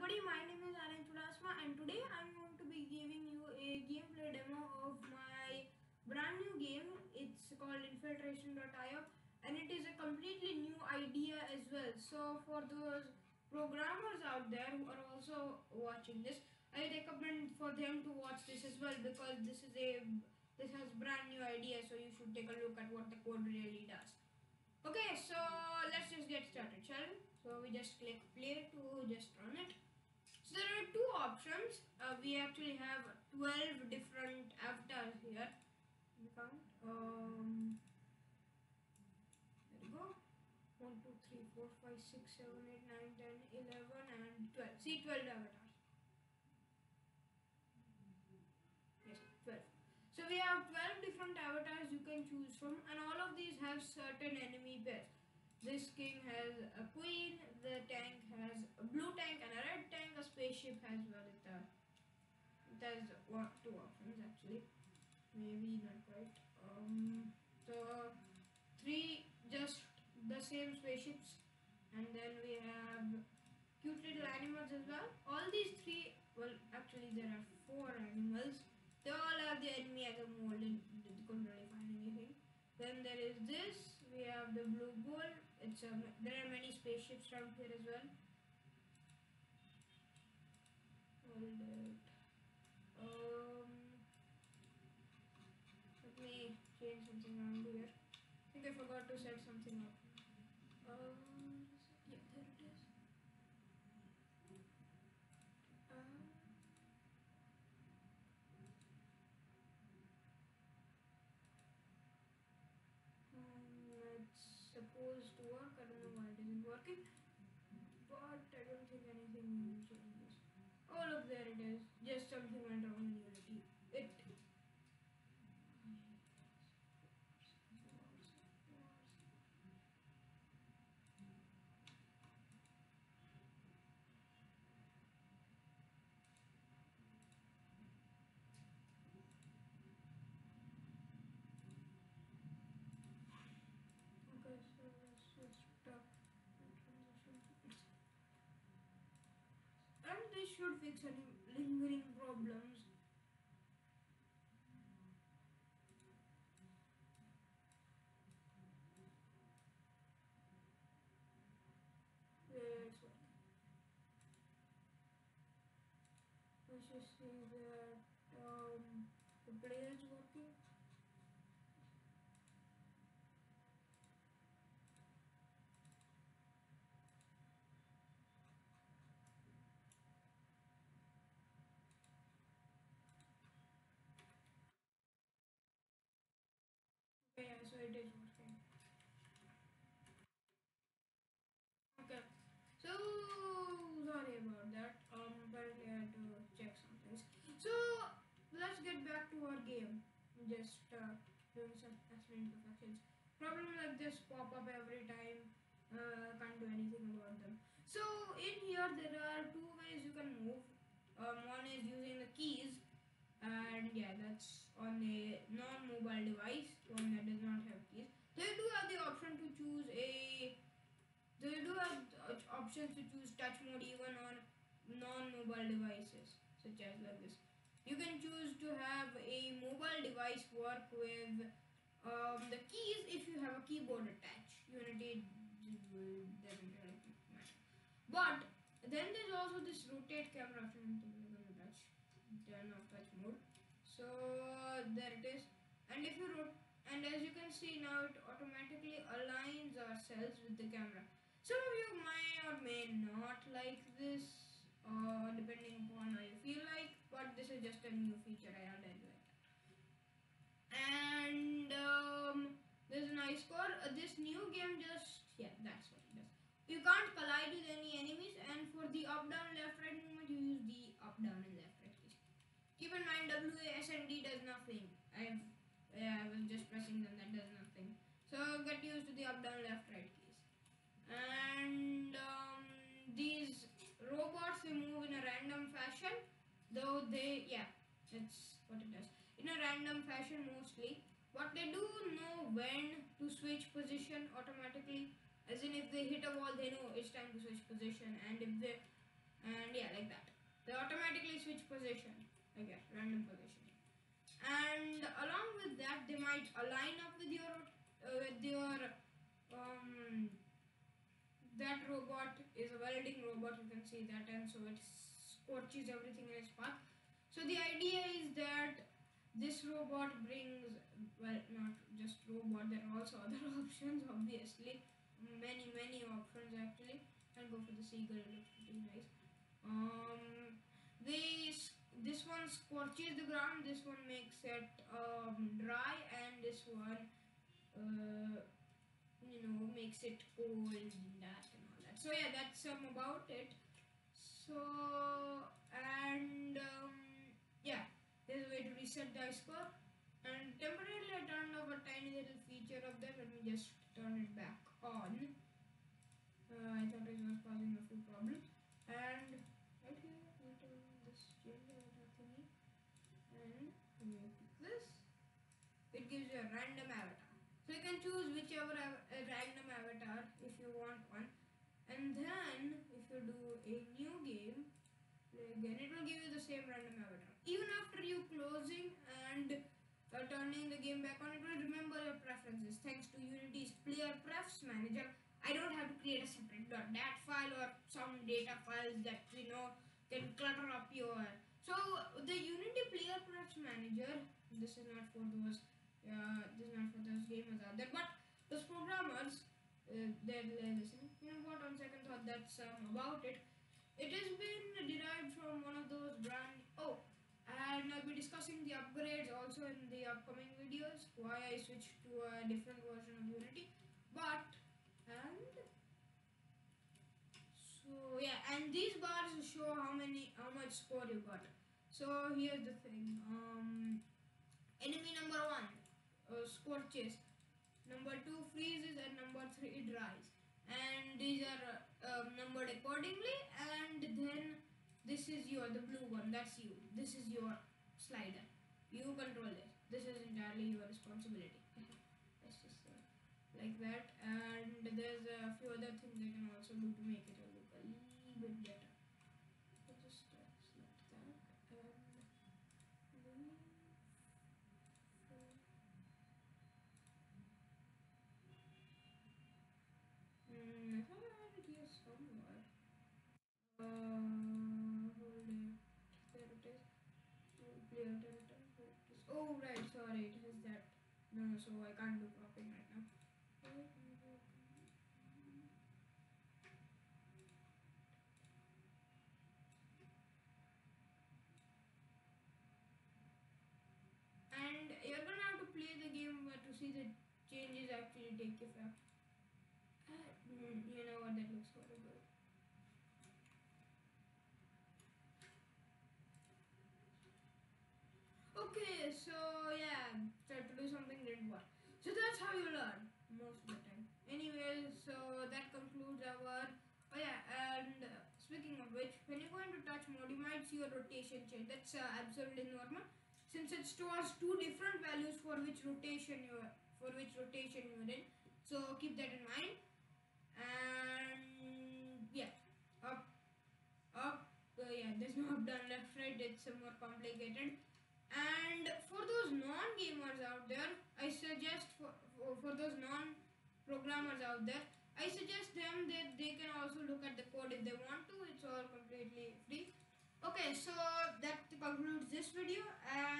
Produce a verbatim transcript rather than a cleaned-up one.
everybody, my name is Aryan Chudasma and today I'm going to be giving you a gameplay demo of my brand new game. It's called infiltration dot i o and it is a completely new idea as well. So for those programmers out there who are also watching this, I recommend for them to watch this as well because this is a this has brand new idea, so you should take a look at what the code really does. Okay, so let's just get started, shall we? So we just click play to just run it. So there are two options. Uh, we actually have twelve different avatars here. We count. Um, there we go. one, two, three, four, five, six, seven, eight, nine, ten, eleven, and twelve. See, twelve avatars. Yes, twelve. So we have twelve different avatars you can choose from, and all of these have certain enemy pairs. This king has a queen, the tank has a blue tank and a red tank, a spaceship has well it, uh, it has one, two options actually. Maybe not right. Um, so three just the same spaceships, and then we have cute little animals as well. All these three, well, actually there are four animals. They all have the enemy as a mold, and they couldn't really find anything. Then there is this. We have the blue bull. It's um, there are many spaceships around here as well. Hold it. Um, let me change something around here. I think I forgot to set something up. Um, yeah, there it is. Um, um, it's supposed to work. I don't know why it isn't working, but I don't think anything changes. Oh look, there it is. Just something went wrong in Unity. It. Okay, so let's just stop the transition. And this should fix any lingering problems. Yeah, it's working. Let's just see that um, the player is working. Okay, yeah, so it is working. Okay, so sorry about that. Um, apparently I had to check some things. So let's get back to our game. Just uh, doing some excellent imperfections. Problem like this pop up every time. Uh, can't do anything about them. So in here there are two ways you can move. Um, one is using the keys, and yeah, that's on a non-mobile device, one that does not have keys. They do have the option to choose a they do have uh, options to choose touch mode even on non-mobile devices, such as like this. You can choose to have a mobile device work with um, the keys if you have a keyboard attached. Unity doesn't really matter. But then there's also this rotate camera option. Touch, turn off touch mode. So there it is. And if you rot and as you can see now, it automatically aligns ourselves with the camera. Some of you may or may not like this, uh, depending upon how you feel like, but this is just a new feature I added like that. And um, there's an ice core. Uh, this new game just, yeah, that's what it does. You can't collide with any enemies, and for the up, down, left, right movement, you use the up, down, and left, right keys. Keep in mind, W, A, S, and D does nothing. I've, yeah, I was just pressing them, that does nothing. So get used to the up, down, left, right keys. And um, these robots, they move in a random fashion, though they, yeah, that's what it does. In a random fashion mostly. But they do know when to switch position automatically. As in, if they hit a wall, they know it's time to switch position. And if they and yeah, like that. They automatically switch position, like that, random positioning. And along with that, they might align up with your uh, with your um that robot is a welding robot, you can see that, and so it scorches everything in its path. So the idea is that this robot brings, well, not just robot, there are also other options, obviously, many many options actually. I'll go for the seagull, it looks pretty nice. um this this one scorches the ground, this one makes it um, dry, and this one uh, you know makes it cold and that and all that. So yeah, that's um about it. So and um, yeah, there's a way to reset the ice core, and temporarily I turned off a tiny little feature of that. Let me just turn it back on. uh, I thought it was causing a few problems. And right here we turn this change avatar thingy, and we click this. It gives you a random avatar, so you can choose whichever av- a random avatar if you want one. And then if you do a new game, again it will give you the same random avatar. Even after you closing and uh, turning the game back on, it will remember your preferences thanks to Unity's player prefs manager. I don't have to create a separate .dat file or some data files that you know can clutter up your. So the Unity player prefs manager, this is not for those uh, this is not for those gamers out there, but those programmers, uh, they're listening. You know what? On second thought, that's um, about it. It has been derived from one of those brand. Oh, and I'll be discussing the upgrades also in the upcoming videos. Why I switched to a different version of Unity, but and so yeah, and these bars show how many how much score you got. So here's the thing. Um, enemy number one uh, scorches, number two freezes, and number three dries. And these are uh, um, numbered accordingly. And then this is your the blue one. That's you. This is your slider. You control this. This is entirely your responsibility. Let's just uh, like that. And there's a few other things I can also do to make it look a little bit better. So just uh, select that and leave. Mm, I thought I had it here somewhere. Uh, hold it. There it is. Oh, clear data. Where it is. Oh, right. Sorry, it has that. No, no, so I can't do cropping right now. And you're gonna have to play the game uh, to see the changes actually take effect. Uh, mm, you know what? That looks horrible. Okay, so yeah, try to do something didn't work. So that's how you learn most of the time. Anyway, so that concludes our. Oh yeah, and uh, speaking of which, when you go into touch mode, you might see a rotation change. That's uh, absolutely normal, since it stores two different values for which rotation you are, for which rotation you're in. So keep that in mind. And yeah, up, up. Uh, yeah, there's no up, down, left, right. It's uh, more complicated. And for those non-gamers out there, I suggest for, for, for those non-programmers out there, I suggest them that they can also look at the code if they want to. It's all completely free. Okay, so that concludes this video, and